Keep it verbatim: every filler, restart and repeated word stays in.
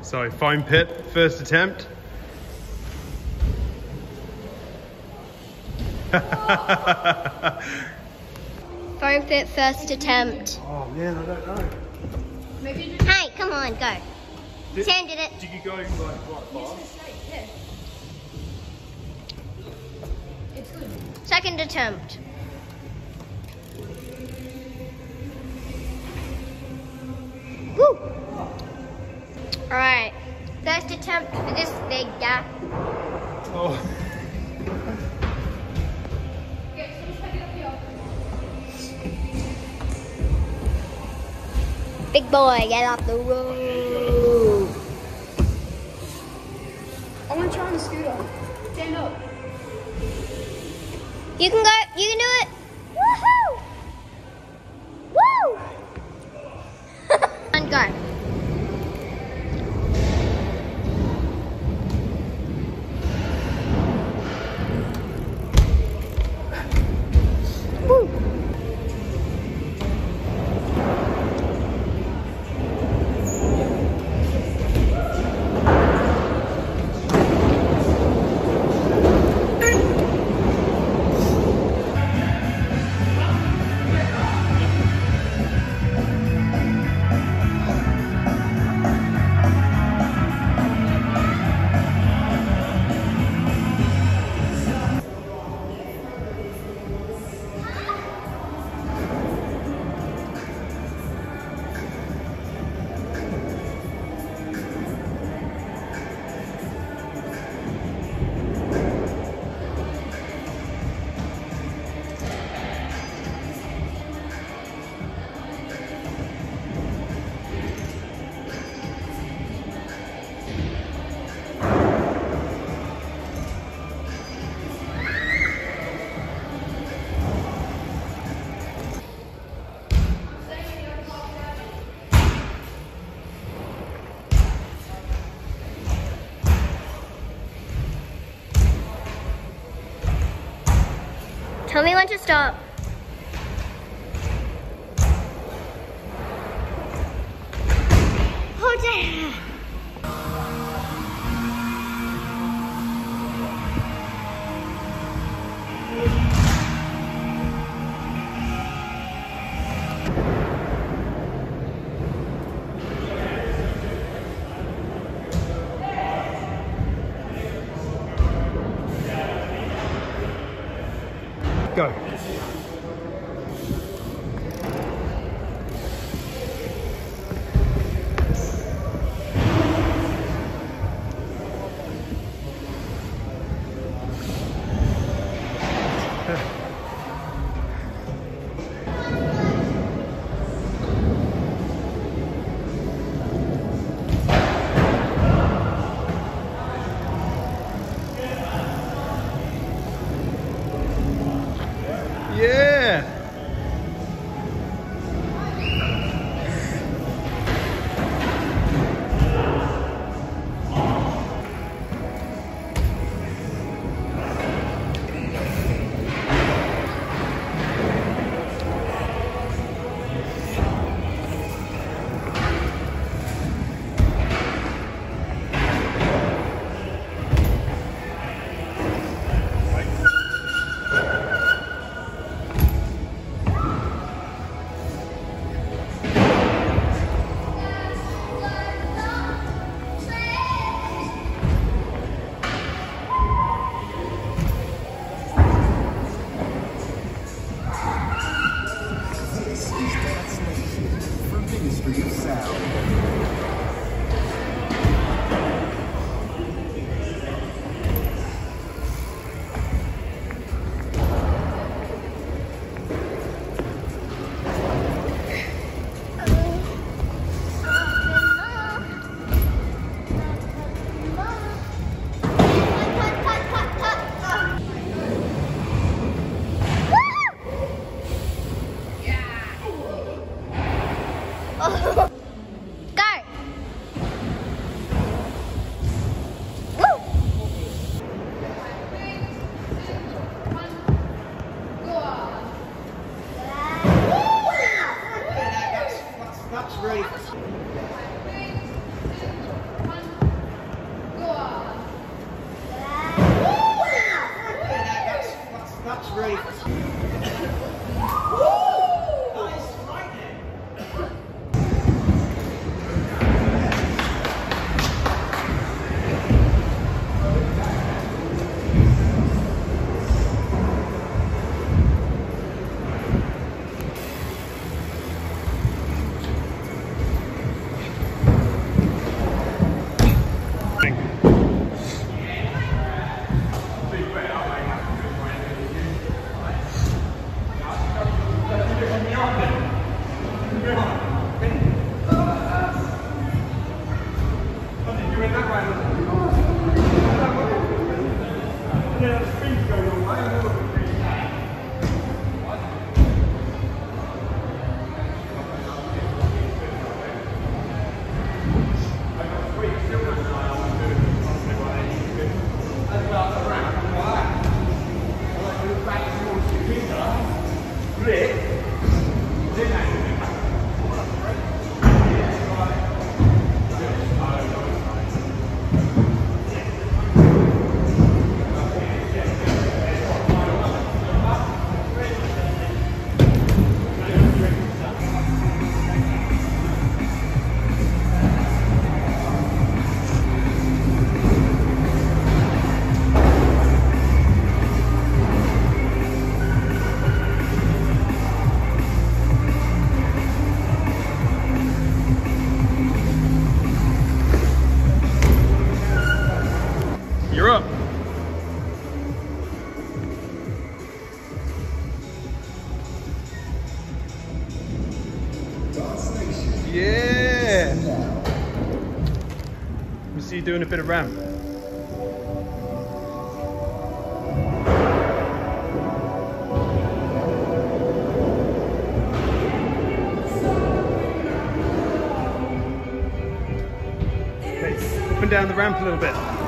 So foam pit, first attempt. Foam pit, first attempt. Oh man, I don't know. Hey, come on, go. Did, Sam did it. Did you go like quite fast? Second attempt. Woo! Alright, first attempt for this big guy. Oh. Big boy, get off the road. I want to try on the scooter. Stand up. You can go, you can do it. Woohoo! Woo! And go. Woo! Tell me when to stop. Oh, damn. Go. Yeah. That's ready. Yeah. We see you doing a bit of ramp. Up and down the ramp a little bit.